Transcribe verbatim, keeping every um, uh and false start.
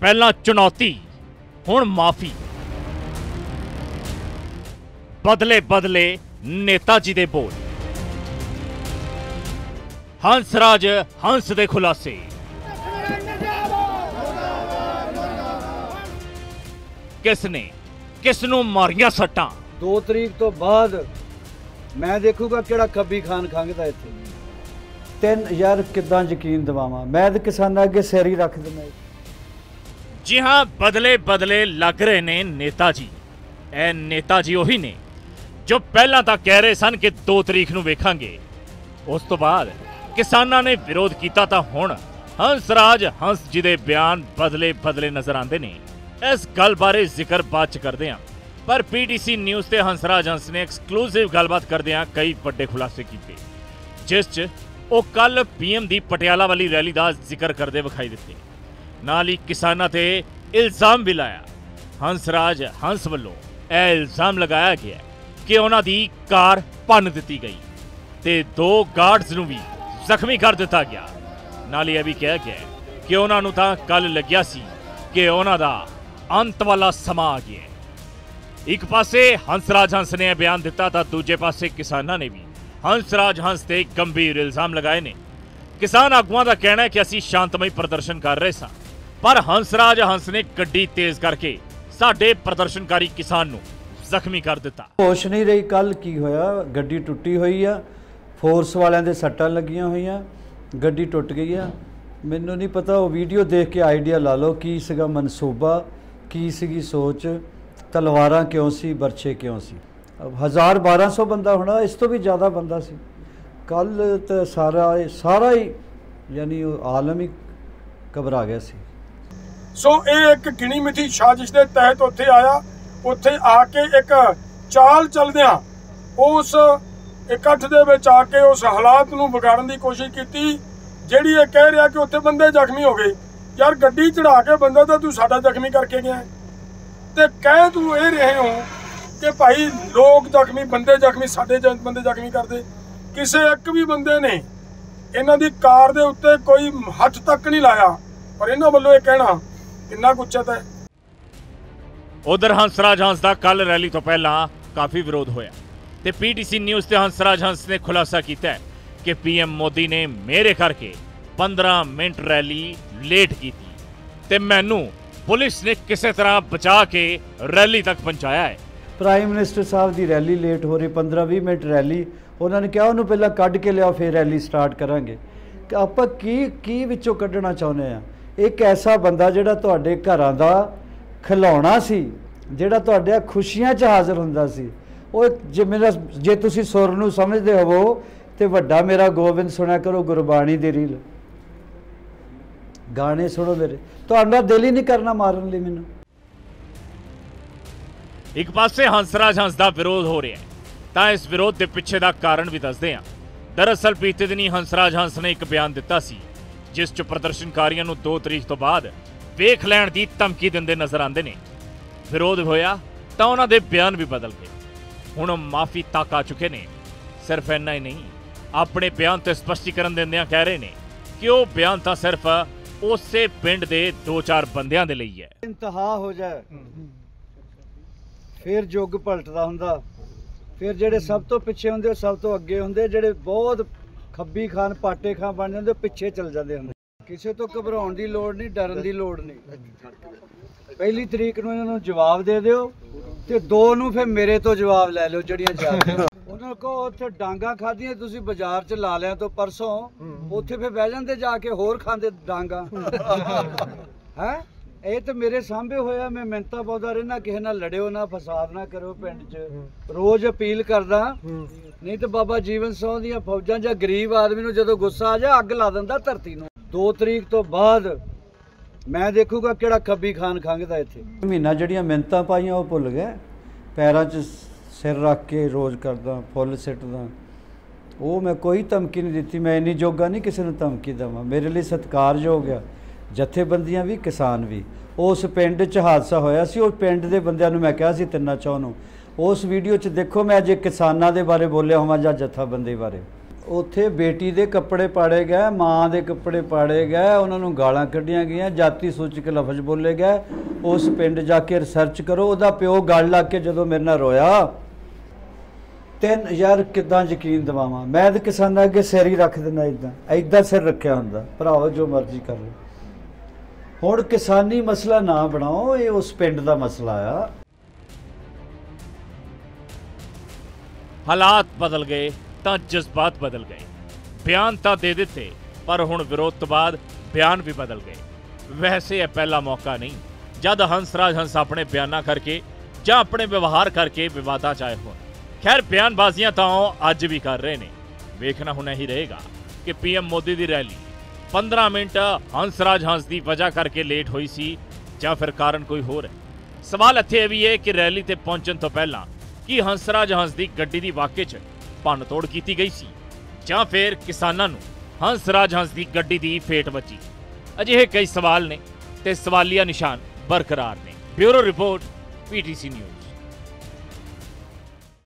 पहला चुनौती हुण माफी। बदले बदले नेताजी दे बोल। हंसराज हंस दे खुलासे। किसने किसनों मारिया सट्टां। दो तरीक तो बाद मैं देखूगा किहड़ा खब्बी खान खंघदा इत्थे। तीन यार किदां यकीन दिवावां, मैं तो किसानां अगे सिर ही रख दिंदा। जी हाँ, बदले बदले लग रहे ने नेताजी। ए नेताजी उही ने जो पहला तो कह रहे सन कि दो तरीक नूं वेखांगे, उस तो बाद किसानां ने विरोध किया तो हुण हंसराज हंस जी दे बयान बदले बदले नजर आते ने। इस गल बारे जिक्र बाद च करदे हां, पर पीटीसी न्यूज़ ते हंसराज हंस ने एक्सक्लूसिव गलबात करदियां कई वड्डे खुलासे कीते, जिस च ਉਹ ਕੱਲ पीएम ਦੀ ਪਟਿਆਲਾ वाली रैली ਦਾ ਜ਼ਿਕਰ ਕਰਦੇ ਵਿਖਾਈ ਦਿੱਤੇ। ਨਾਲ ਹੀ ਕਿਸਾਨਾਂ ਤੇ ਇਲਜ਼ਾਮ ਵੀ ਲਾਇਆ। ਹੰਸਰਾਜ ਹੰਸ ਵੱਲੋਂ ਇਹ ਇਲਜ਼ਾਮ ਲਗਾਇਆ ਗਿਆ ਕਿ ਉਹਨਾਂ ਦੀ ਕਾਰ ਭੰਨ ਦਿੱਤੀ ਗਈ ਤੇ ਦੋ ਗਾਰਡਸ ਨੂੰ ਵੀ ਜ਼ਖਮੀ ਕਰ ਦਿੱਤਾ ਗਿਆ। ਨਾਲ ਹੀ ਇਹ ਵੀ ਕਿਹਾ ਗਿਆ ਕਿ ਉਹਨਾਂ ਨੂੰ ਤਾਂ ਕੱਲ ਲੱਗਿਆ ਸੀ ਕਿ ਉਹਨਾਂ ਦਾ ਅੰਤ ਵਾਲਾ ਸਮਾਂ ਆ ਗਿਆ। ਇੱਕ ਪਾਸੇ ਹੰਸਰਾਜ ਹੰਸ ਨੇ ਬਿਆਨ ਦਿੱਤਾ ਤਾਂ ਦੂਜੇ ਪਾਸੇ ਕਿਸਾਨਾਂ ਨੇ ਵੀ हंसराज हंस ते गंभीर इल्जाम लगाए ने। किसान आगुआं दा कहना है कि असीं शांतमई प्रदर्शन कर रहे सां, पर हंसराज हंस ने गड्डी तेज करके साडे प्रदर्शनकारी किसान नूं जख्मी कर दिता। होश नहीं रही। कल की होया, गड्डी टुट्टी हुई आ, फोर्स वालियां दे सट्टां लगियां होईयां, गड्डी टुट गई आ। मैनूं नहीं पता, वो वीडियो देख के आइडिया ला लो की सीगा मनसूबा, की सीगी सोच, तलवारां क्यों सी, बरछे क्यों सी। अब हज़ार बारह सौ बंदा होना, इस तो भी ज़्यादा बंदा सी। कल तो सारा सारा ही यानी आलम ही घबरा गया सी। सो ये एक गिणी मिथी साजिश के तहत उत्थे आया, उत्थे आके एक चाल चलदियां उस इकट्ठ दे विच आके उस हालात नूं विगाड़न की कोशिश की, जिहड़ी ये कह रहा कि उत्थे बंदे जख्मी हो गए। यार गड्डी चढ़ा के बंदा तो तू साडा जख्मी करके गया, ते कह तू ये रहे हो कि भाई लोग जख्मी, बंदे जख्मी, साडे बंदे जख्मी करते। किसी एक भी बंदे ने इन्हां दी कार दे उत्ते कोई हथ तक नहीं लाया, पर इन्हां वल्लों ये कहना कितना उचित है। उधर हंसराज हंस दा कल रैली तो पहला काफ़ी विरोध होया ते पीटीसी न्यूज़ ते हंसराज हंस ने खुलासा किया कि पीएम मोदी ने मेरे करके पंद्रह मिनट रैली लेट की ते मैनू पुलिस ने किसी तरह बचा के रैली तक पहुँचाया है। प्राइम मिनिस्टर साहब की रैली लेट हो रही, पंद्रह भी मिनट रैली, उन्होंने कहा उन्होंने पहला कढ़ के लिया फिर रैली स्टार्ट करांगे। कि आपां की की विचों कढ़ना चाहुंदे आ। एक ऐसा बंदा जिहड़ा तुहाडे घरां दा खिलौना सी, जिहड़ा तुहाडे खुशियां च हाज़र हुंदा सी, ਉਹ ਜੇ ਮੇਰਾ ਜੇ ਤੁਸੀਂ ਸੁਰ ਨੂੰ ਸਮਝਦੇ ਹੋਵੋ ਤੇ ਵੱਡਾ ਮੇਰਾ ਗੋਬਿੰਦ ਸੁਣਿਆ ਕਰੋ ਗੁਰਬਾਣੀ ਦੀ ਰੀਲ, ਗਾਣੇ ਸੁਣੋ ਮੇਰੇ, ਤੁਹਾਡਾ ਦਿਲ ਹੀ ਨਹੀਂ ਕਰਨਾ ਮਾਰਨ ਲਈ ਮੈਨੂੰ। एक पासे हंसराज हंस का विरोध हो रहा है, तो इस विरोध के पिछे का कारण भी दसदे हां। दरअसल बीते दिनी हंसराज हंस ने एक बयान दिता सी, जिस च प्रदर्शनकारियों नूं दो तरीक तो बाद वेख लैण की धमकी दिंदे नजर आते हैं। विरोध होया तो उन्हां दे बयान भी बदल गए, हुण माफ़ी तक आ चुके ने। सिर्फ इन्ना ही नहीं, अपने बयान ते स्पष्टीकरण दिंदियां कह रहे हैं कि वह बयान तो सिर्फ उसे पिंड के दो चार बंदियां दे लई है। इंतहा हो जाए फिर युग पलटदा हुंदा, फिर ਜਿਹੜੇ ਸਭ ਤੋਂ ਪਿੱਛੇ ਹੁੰਦੇ ਉਹ ਸਭ ਤੋਂ ਅੱਗੇ ਹੁੰਦੇ, ਜਿਹੜੇ ਬਹੁਤ ਖੱਬੀ ਖਾਨ ਪਾਟੇ ਖਾਂ ਬਣ ਜਾਂਦੇ ਪਿੱਛੇ ਚੱਲ ਜਾਂਦੇ ਹੁੰਦੇ। ਕਿਸੇ ਤੋਂ ਘਬਰਾਉਣ ਦੀ ਲੋੜ ਨਹੀਂ, ਡਰਨ ਦੀ ਲੋੜ ਨਹੀਂ। ਪਹਿਲੀ ਤਰੀਕ ਨੂੰ ਇਹਨਾਂ ਨੂੰ ਜਵਾਬ ਦੇ ਦਿਓ ਤੇ ਦੋ ਨੂੰ ਫਿਰ ਮੇਰੇ ਤੋਂ ਜਵਾਬ ਲੈ ਲਿਓ ਜਿਹੜੀਆਂ ਚਾਹੀਦੀਆਂ। ਉਹਨਾਂ ਕੋ ਉੱਥੇ ਡਾਂਗਾ ਖਾਧੀਆਂ ਤੁਸੀਂ ਬਾਜ਼ਾਰ 'ਚ ਲਾ ਲਿਆ ਤੋਂ ਪਰਸੋਂ, ਉੱਥੇ ਫਿਰ ਬਹਿ ਜਾਂਦੇ ਜਾ ਕੇ ਹੋਰ ਖਾਂਦੇ ਡਾਂਗਾ ਹੈ। ਇਹ ਤਾਂ ਮੇਰੇ ਸਾਹਮਣੇ ਹੋਇਆ, ਮੈਂ ਮਿੰਨਤਾਂ ਪਾਉਂਦਾ ਰਹਿਣਾ ਕਿਸੇ ਨਾਲ ਲੜਿਓ ਨਾ, ਫਸਾਦ ਨਾ ਕਰੋ ਪਿੰਡ 'ਚ। ਰੋਜ਼ ਅਪੀਲ ਕਰਦਾ, ਨਹੀਂ ਤਾਂ ਬਾਬਾ ਜੀਵਨ ਸਿੰਘ ਦੀਆਂ ਫੌਜਾਂ ਜਾਂ ਗਰੀਬ ਆਦਮੀ ਨੂੰ ਜਦੋਂ ਗੁੱਸਾ ਆ ਜਾ ਅੱਗ ਲਾ ਦਿੰਦਾ ਧਰਤੀ ਨੂੰ। ਦੋ ਤਰੀਕ ਤੋਂ ਬਾਅਦ ਮੈਂ ਦੇਖੂਗਾ ਕਿਹੜਾ ਖੱਬੀ ਖਾਨ ਖੰਘਦਾ ਇੱਥੇ। ਮਹੀਨਾ ਜਿਹੜੀਆਂ ਮਿੰਨਤਾਂ ਪਾਈਆਂ ਉਹ ਭੁੱਲ ਗਏ, ਪੈਰਾਂ 'ਚ ਸਿਰ ਰੱਖ ਕੇ ਰੋਜ਼ ਕਰਦਾ, ਫੁੱਲ ਸਿੱਟਦਾ। ਉਹ ਮੈਂ ਕੋਈ ਧਮਕੀ ਨਹੀਂ ਦਿੱਤੀ, ਮੈਂ ਇੰਨੀ ਜੋਗਾ ਨਹੀਂ ਕਿਸੇ ਨੂੰ ਧਮਕੀ ਦੇਵਾਂ। ਮੇਰੇ ਲਈ ਸਤਿਕਾਰਯੋਗ ਆ ਜਥੇਬੰਦੀਆਂ ਵੀ, ਕਿਸਾਨ ਵੀ। उस पिंड च हादसा होया सी, उस पिंड के बंदियां नूं मैं कहा सी तिन्ना चौं नूं, उस वीडियो च देखो मैं जे किसानां दे बारे बोलिया होवां जां जथाबंदी बारे। ਉੱਥੇ ਬੇਟੀ ਦੇ ਕੱਪੜੇ ਪਾੜੇ ਗਏ, ਮਾਂ ਦੇ ਕੱਪੜੇ ਪਾੜੇ ਗਏ, ਉਹਨਾਂ ਨੂੰ ਗਾਲਾਂ ਕੱਢੀਆਂ ਗਈਆਂ, ਜਾਤੀ ਸੂਚਕ ਲਫ਼ਜ਼ ਬੋਲੇ ਗਏ। ਉਸ ਪਿੰਡ ਜਾ ਕੇ ਰਿਸਰਚ ਕਰੋ। ਉਹਦਾ ਪਿਓ ਗਲ ਲੱਗ ਕੇ ਜਦੋਂ ਮੇਰੇ ਨਾਲ ਰੋਇਆ, ਤਿੰਨ ਯਾਰ ਕਿੱਦਾਂ ਯਕੀਨ ਦਿਵਾਵਾਂ, ਮੈਂ ਤਾਂ ਕਿਸਾਨਾਂ ਅੱਗੇ ਸਿਰ ਹੀ ਰੱਖ ਦਿੰਦਾ, ਇੱਦਾਂ ਇੱਦਾਂ ਸਿਰ ਰੱਖਿਆ ਹੁੰਦਾ, ਭਰਾਓ ਜੋ ਮਰਜ਼ੀ ਕਰ ਲਓ। ਹੁਣ ਕਿਸਾਨੀ ਮਸਲਾ ਨਾ ਬਣਾਓ, ਇਹ ਉਸ ਪਿੰਡ ਦਾ ਮਸਲਾ ਆ। ਹਾਲਾਤ ਬਦਲ ਗਏ ਤਾਂ ਜਜ਼ਬਾਤ ਬਦਲ ਗਏ। ਬਿਆਨ ਤਾਂ ਦੇ ਦਿੱਤੇ, ਪਰ ਹੁਣ ਵਿਰੋਧ ਤੋਂ ਬਾਅਦ ਬਿਆਨ ਵੀ ਬਦਲ ਗਏ। ਵੈਸੇ ਇਹ ਪਹਿਲਾ ਮੌਕਾ ਨਹੀਂ ਜਦ ਹੰਸਰਾਜ ਹੰਸ ਆਪਣੇ ਬਿਆਨਾਂ ਕਰਕੇ ਜਾਂ ਆਪਣੇ ਵਿਵਹਾਰ ਕਰਕੇ ਵਿਵਾਦਾਂ 'ਚ ਆਏ ਹੋਣ। ਖੈਰ, ਬਿਆਨਬਾਜ਼ੀਆਂ ਤਾਂ ਉਹ ਅੱਜ ਵੀ ਕਰ ਰਹੇ ਨੇ। ਵੇਖਣਾ ਹੁਣ ਇਹੀ ਰਹੇਗਾ ਕਿ ਪੀਐਮ ਮੋਦੀ ਦੀ ਰੈਲੀ ਪੰਦਰਾਂ ਮਿੰਟ ਹੰਸਰਾਜ ਹੰਸ ਦੀ ਵਜ੍ਹਾ ਕਰਕੇ ਲੇਟ ਹੋਈ ਸੀ ਜਾਂ ਫਿਰ ਕਾਰਨ ਕੋਈ ਹੋਰ ਹੈ। ਸਵਾਲ ਇੱਥੇ ਇਹ ਵੀ ਹੈ ਕਿ ਰੈਲੀ ਤੇ ਪਹੁੰਚਣ ਤੋਂ ਪਹਿਲਾਂ ਕੀ ਹੰਸਰਾਜ ਹੰਸ ਦੀ ਗੱਡੀ ਦੀ ਵਾਕਈ 'ਚ ਭੰਨ ਤੋੜ ਕੀਤੀ ਗਈ ਸੀ ਜਾਂ ਫਿਰ ਕਿਸਾਨਾਂ ਨੂੰ ਹੰਸਰਾਜ ਹੰਸ ਦੀ ਗੱਡੀ ਦੀ ਫੇਟ ਵੱਜੀ। ਅਜਿਹੇ ਕਈ ਸਵਾਲ ਨੇ ਤੇ ਸਵਾਲੀਆ ਨਿਸ਼ਾਨ ਬਰਕਰਾਰ ਨੇ। Bureau report, PTC news.